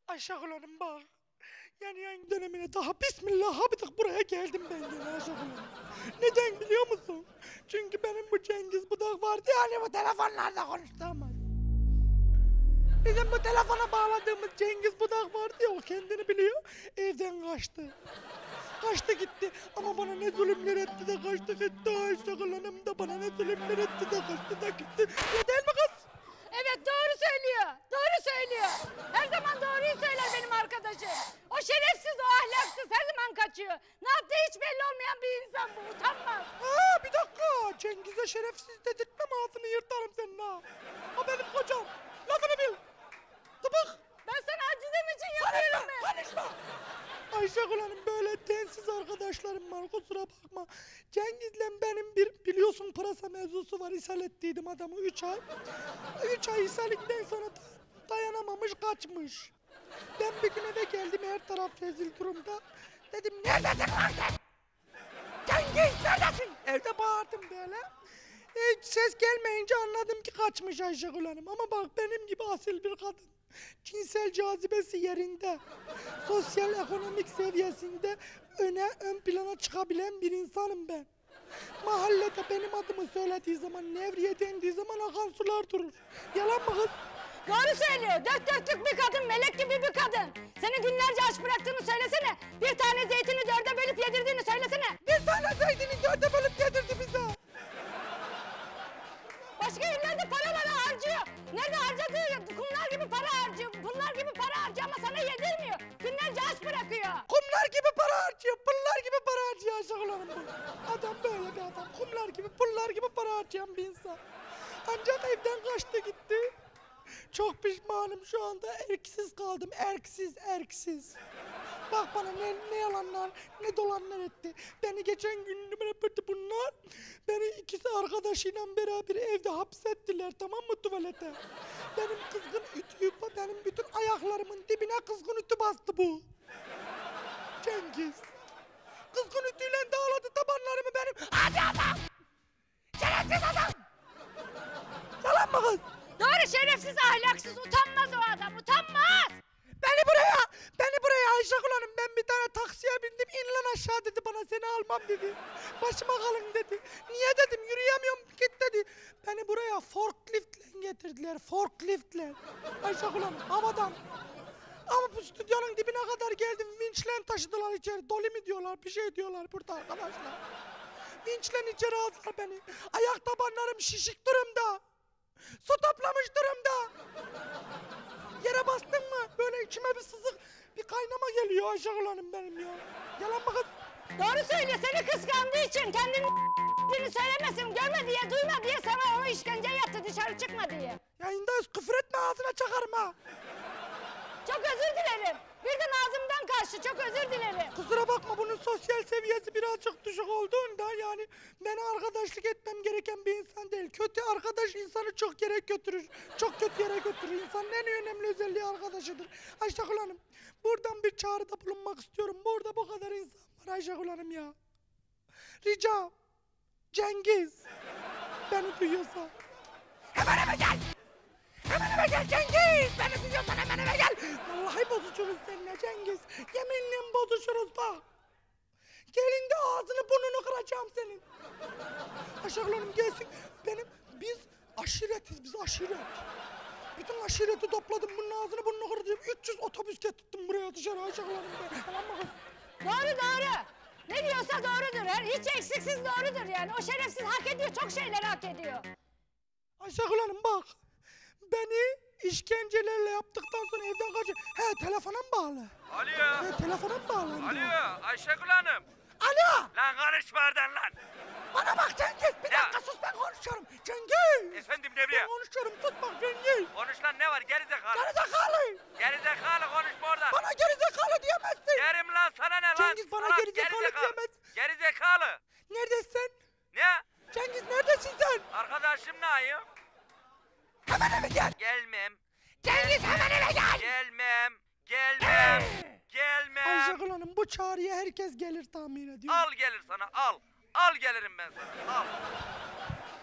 Ayşegül Hanım bak. Yani yayın dönemine daha bismillah habidik buraya geldim ben gene Ayşegül Hanım. Neden biliyor musun? Çünkü benim bu Cengiz Budak vardı yani bu telefonlarda konuştuğumuz. Bizim bu telefona bağladığımız Cengiz Budak vardı ya o kendini biliyor. Evden kaçtı. Kaçtı gitti ama bana ne zulümler etti de kaçtı gitti Ayşegül Hanım da bana ne zulümler etti de kaçtı da gitti. Ne değil mi kız? Evet doğru söylüyor. Doğru söylüyor. Her zaman doğruyu söyler benim arkadaşım. O şerefsiz, o ahlaksız her zaman kaçıyor. Ne yaptığı hiç belli olmayan bir insan bu. Utanmaz. Aa bir dakika. Cengiz'e şerefsiz dedirtmem ağzını yırtarım senin ha. O benim kocam. Lafını bil. Tıpık. Ben sana acıdığım için yapıyorum ben. Konuşma. Ayşegül Hanım böyle densiz arkadaşlarım var kusura bakma. Cengiz'le benim bir biliyorsun pırasa mevzusu var. İshal ettiydim adamı 3 ay. 3 ay ishalikten sonra dayanamamış kaçmış. Ben bir gün eve geldim her taraf rezil durumda. Dedim neredesin lan sen? Cengiz neredesin? Evde bağırdım böyle. Hiç ses gelmeyince anladım ki kaçmış Ayşegül Hanım. Ama bak benim gibi asil bir kadın. Cinsel cazibesi yerinde. Sosyal ekonomik seviyesinde ön plana çıkabilen bir insanım ben. Mahallede benim adımı söylediği zaman, Nevriye dendiği zaman akan sular durur. Yalan mı kız? Doğru söylüyor. Dört dörtlük bir kadın, melek gibi bir kadın. Seni günlerce aç bıraktığını söylesene. Bir tane zeytini dörde bölüp yedirdiğini söylesene. Bir tane zeytini dörde bölüp yedirdi bize. Başka yerlerde paraları harcıyor. Nerede harcadığı kumlar gibi para harcıyor. Bunlar gibi para harcıyor ama sana yedirmiyor. Günlerce aç bırakıyor. Kumlar gibi para harcıyor, pullar gibi para harcıyor Ayşegül Hanım bu. Adam böyle bir adam. Kumlar gibi, pullar gibi para harcayan bir insan. Ancak evden kaçtı gitti. Çok pişmanım şu anda. Erksiz kaldım. Erksiz. Bak bana ne yalanlar, ne dolanlar etti. Beni geçen gün yaptı bunlar. Beni ikisi arkadaşıyla beraber evde hapsettiler tamam mı tuvalete. Benim kızgın ütüyü, benim bütün ayaklarımın dibine kızgın ütü bastı bu. Cengiz. Kızgın ütüyle dağladı tabanlarımı benim. Hadi adam! Şerefsiz adam! Yalan mı kız? Doğru şerefsiz, ahlaksız, utanmaz o adam, utanmaz. Beni buraya Ayşegül Hanım ben bir tane taksiye bindim in lan aşağı dedi bana seni almam dedi. Başıma kalın dedi. Niye dedim yürüyemiyorum git dedi. Beni buraya forkliftle getirdiler forkliftle. Ayşegül Hanım havadan. Ama bu stüdyonun dibine kadar geldim vinçle taşıdılar içeri. Doli mi diyorlar bir şey diyorlar burada arkadaşlar. Vinçle içeri aldılar beni. Ayak tabanlarım şişik durumda. Su toplamış durumda. Yere bastın mı? Böyle içime bir sızık, bir kaynama geliyor Ayşegül Hanım benim ya. Yalan mı kız? Doğru söylüyor, seni kıskandığı için kendini söylemesin, görme diye, duyma diye sana onu işkenceye yattı, dışarı çıkma diye. Yayındayız küfür etme ağzına çakarım ha. Çok özür dilerim. Birden ağzımdan kaçtı, çok özür dilerim. Kusura bakma bunun sosyal seviyesi birazcık düşük olduğunda yani bana arkadaşlık etmem gereken bir insan değil. Kötü arkadaş insanı çok yere götürür. Çok kötü yere götürür. İnsanın en önemli özelliği arkadaşıdır. Ayşegül Hanım buradan bir çağrıda bulunmak istiyorum. Burada bu kadar insan var Ayşegül Hanım ya. Rica Cengiz beni duyuyorsa hemen eve gel. Hemen eve gel Cengiz! Beni duyuyorsan hemen eve gel! Vallahi bozuşuruz seninle Cengiz. Yeminle bozuşuruz bak. Gelin de ağzını burnunu kıracağım senin. Ayşegül Hanım gelsin. Biz aşiretiz biz aşiret. Bütün aşireti topladım bunun ağzını burnunu kıracağım. 300 otobüs getirttim buraya dışarı Ayşegül Hanım ben. Tamam mı kız? Doğru. Ne diyorsa doğrudur. Hiç eksiksiz doğrudur yani. O şerefsiz hak ediyor, çok şeyler hak ediyor. Ayşegül Hanım bak. Beni işkencelerle yaptıktan sonra evden kaçıyor. He telefona mı bağlı? Alo. He telefona mı bağlandı? Alo Ayşegül Hanım. Alo! Lan konuşma oradan lan. Bana bak Cengiz bir dakika sus ben konuşuyorum. Cengiz! Efendim Nevriye. Ben konuşuyorum sus bak Cengiz. Konuş lan ne var gerizekalı. Gerizekalı! Gerizekalı konuşma oradan. Bana gerizekalı diyemezsin. Yerim lan sana ne lan? Cengiz bana Salak, gerizekalı diyemez. Gerizekalı. Neredesin? Ne? Cengiz neredesin sen? Arkadaşım ne ayım? Hemen eve gel. Gelmem. Cengiz hemen eve gel. Gelmem. Gelmem. Ayşegül Hanım bu çağrıya herkes gelir tahmin ediyorum. Al gelir sana al. Al gelirim ben sana al.